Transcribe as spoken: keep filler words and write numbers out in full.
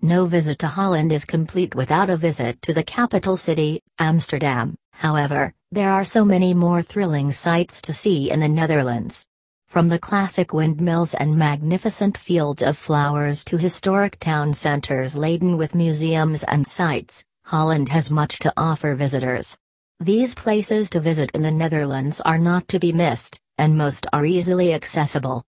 No visit to Holland is complete without a visit to the capital city, Amsterdam. However, there are so many more thrilling sights to see in the Netherlands. From the classic windmills and magnificent fields of flowers to historic town centers laden with museums and sights, Holland has much to offer visitors. These places to visit in the Netherlands are not to be missed, and most are easily accessible.